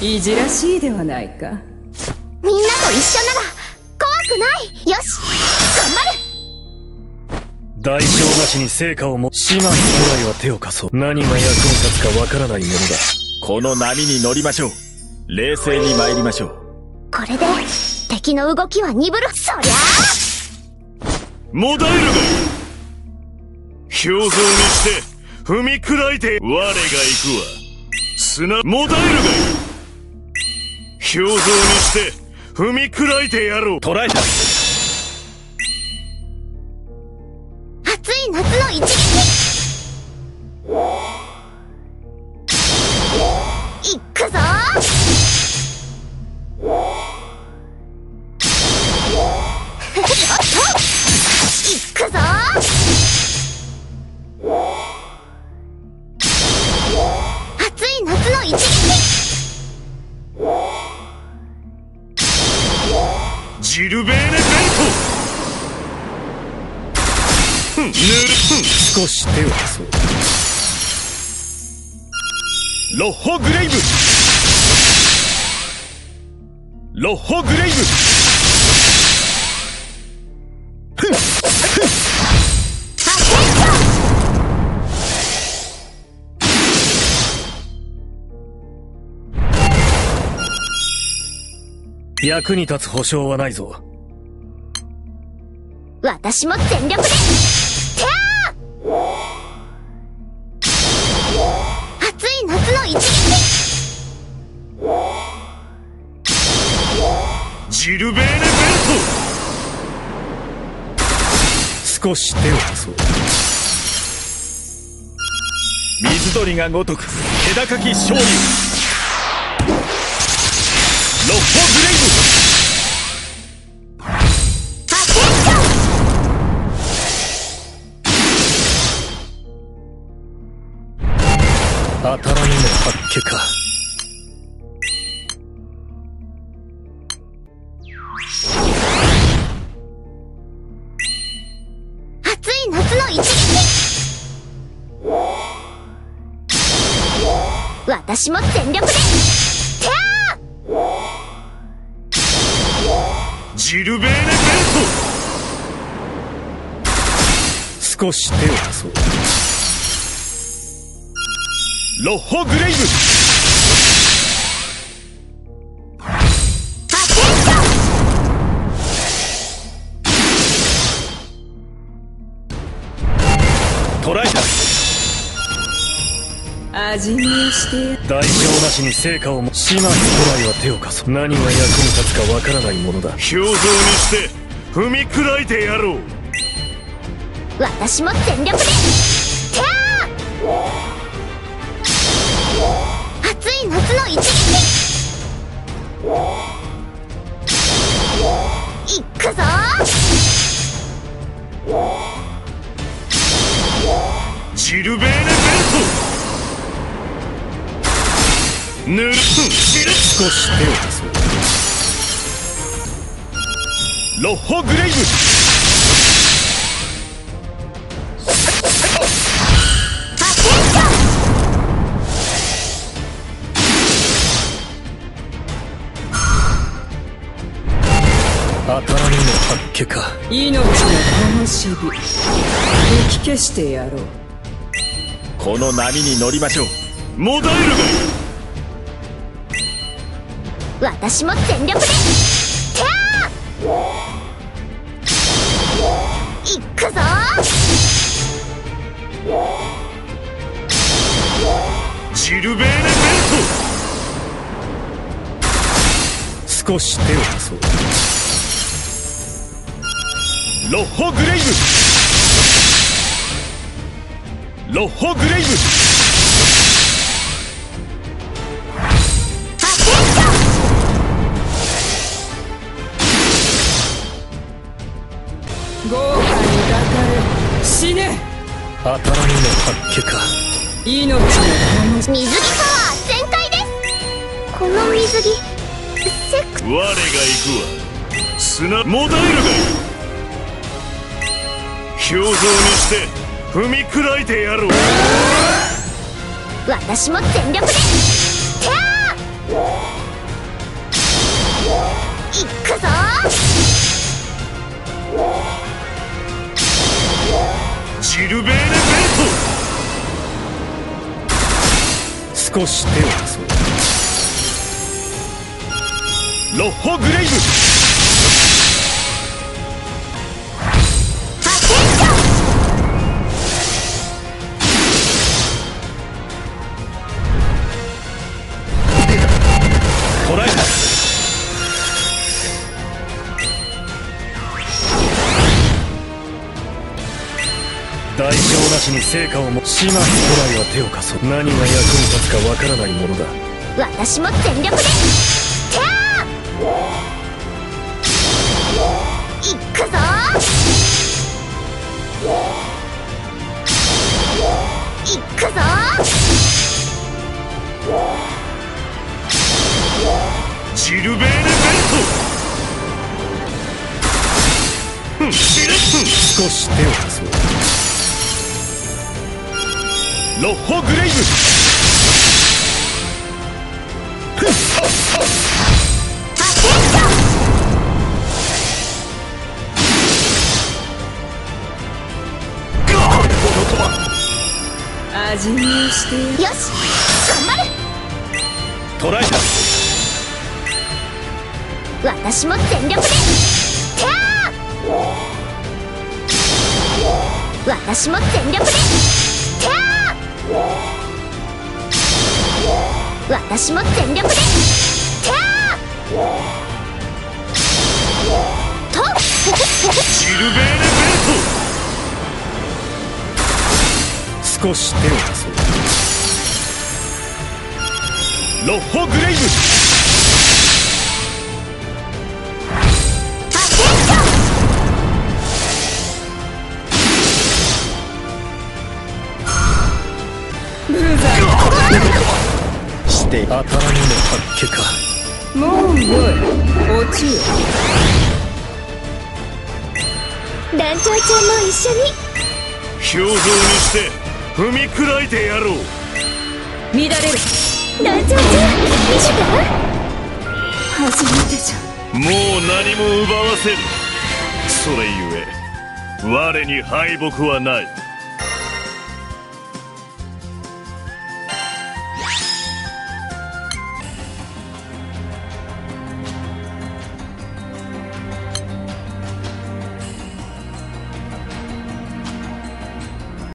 いじらしいではないか。 みんなと一緒なら怖くない。よし、頑張る。 代償なしに成果をも始末くらいは手を貸そう。何が役に立つかわからないものだ。この波に乗りましょう。冷静に参りましょう。 これで敵の動きは鈍る。そりゃもだえるがいい。表像にして踏み砕いて我が行くわ。もだえるがいい。表像にして踏み砕いてやろう。 捕らえた。 暑い夏の一撃。いくぞ。いくぞ。暑い夏の一撃。 ジルベーネベルト。ぬる。 少し手を貸そう。ロッホグレイブ。ロッホグレイブ。役に立つ保証はないぞ。 私も全力で。暑い夏の一撃。 ジルベーネベルト。 少し手を貸そう。水鳥が如く気高き勝利。ロッホグレイブ。当たらぬも八卦か。 暑い夏の一撃。私も全力で。 ジルベーネベルト。 少し手を貸そう。ロッホグレイブ。捕らえた。 味見をしてや。 代償なしに成果をも始末くらいは手を貸そう。何が役に立つかわからないものだ。 表像にして踏み砕いてやろう。 私も全力で。暑い夏の一撃。いくぞ。 ジルベーネベルト。ぬる。 少し手を貸そう。ロッホグレイブ。当たらぬの八卦か。 命の灯火吹き消してやろう。 この波に乗りましょう。 もだえるがいい。 私も全力で。いくぞ。 ジルベーネベルト。少し手を貸そう。ロッホグレイブ。ロッホグレイブ。 豪華に抱かれ死ね。 当たらぬの八卦か。 命の灯水着パワー全開です。この水着セクト。我が行くわ。砂もだえるがいい。表像にして踏み砕いてやろう。 私も全力で。 少し手を貸そう。ロッホグレイブ。捕らえた。代償なしに成果をも始末くらいは手を貸そう。何が役に立つかわからないものだ。 私も全力でキャーいくぞいくぞジルベールベルト。 少し手を貸そう。ロッホグレイブ。 味見をしてよし頑張る。 捕らえた。 私も全力でキャー私も全力でキャー私も全力でキャーとジルベールベル少し手を貸そう。ロッホグレイブ。して当たらぬの発見か。 もうよい落ちよ。 団長ちゃんも一緒にト。表情にして踏み砕いてやろう。 乱れる。 団長ちゃん見せて。 初めてじゃ。 もう何も奪わせる。それゆえ我に敗北はない。